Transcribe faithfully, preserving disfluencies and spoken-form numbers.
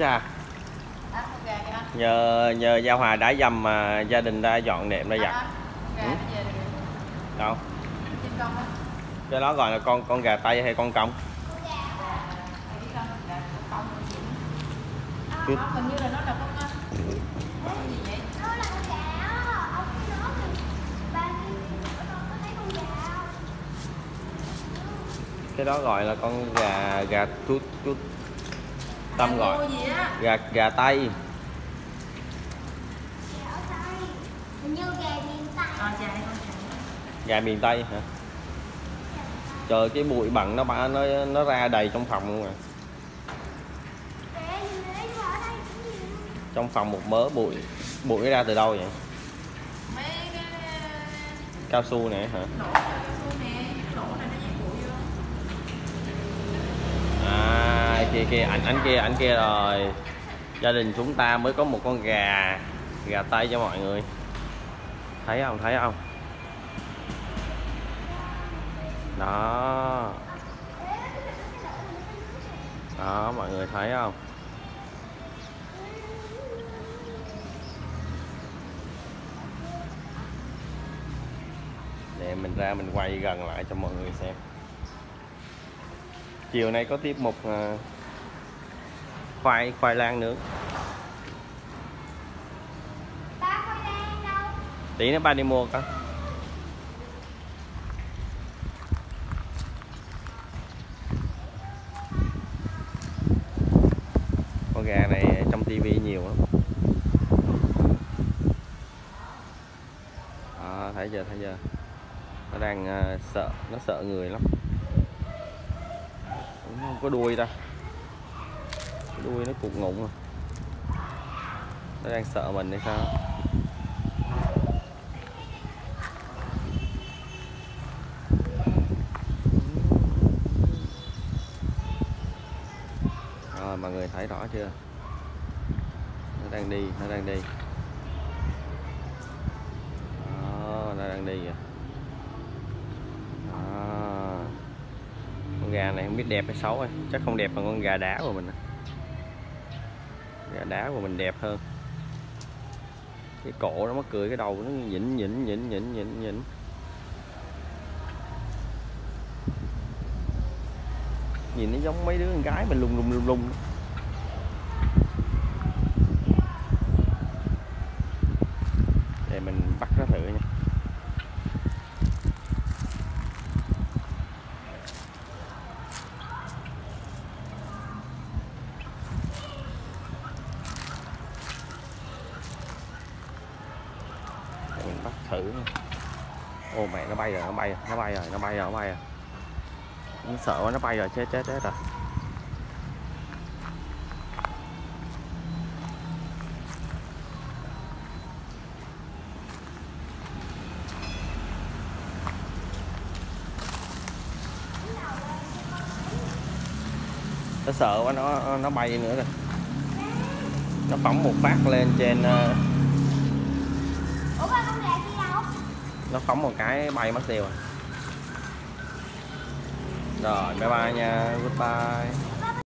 Chà, nhờ nhờ Giao Hòa đá dầm mà gia đình đã dọn đẹp ra vậy. Ừ? Đâu? Cái đó gọi là con con gà Tây hay con công? Chứ... hình như là nó là con con gì vậy? Nó là con gà đó, ông cứ nói thì ba có thấy con gà. Cái đó gọi là con gà gà chút chút Tâm gọi gà gà Tây. Hình như gà miền Tây. Gà miền Tây hả? Trời, cái bụi bặm nó nó nó ra đầy trong phòng luôn à. Trong phòng một mớ bụi. Bụi ra từ đâu vậy? Cao su nè hả? À, kia kia anh anh kia anh kia rồi. Gia đình chúng ta mới có một con gà gà Tây cho mọi người. Thấy không? Thấy không? Đó. Đó, mọi người thấy không? Để mình ra mình quay gần lại cho mọi người xem. Chiều nay có tiếp mục uh, khoai khoai lang nướng. Ba khoai lang đâu? Tí nữa ba đi mua coi. Con gà này trong tivi nhiều lắm. Đó, thấy chưa, thấy chưa? Nó đang uh, sợ, nó sợ người lắm. Nó không có đuôi ta. Cái đuôi nó cụt ngụng rồi. Nó đang sợ mình hay sao? Rồi, mọi người thấy rõ chưa? Nó đang đi, nó đang đi. Đó, nó đang đi kìa. Đó. Con gà này không biết đẹp hay xấu ấy. Chắc không đẹp bằng con gà đá của mình. Gà đá của mình đẹp hơn. Cái cổ nó mắc cười, cái đầu nó nhỉnh nhỉnh nhỉnh nhỉnh nhỉnh nhỉnh. Nhìn nó giống mấy đứa con gái mình lung lung lung lung. Để mình bắt nó thử nha. Để mình bắt thử nha. Ô mẹ, nó bay rồi, nó bay rồi, nó bay rồi, nó bay rồi, nó bay rồi. Nó sợ quá, nó bay rồi, chết chết chết rồi. Nó sợ quá, nó nó bay nữa rồi. Nó phóng một phát lên trên. Ủa ba con gà kia đâu? Nó phóng một cái bay mất tiêu rồi. Rồi, bye bye nha, goodbye.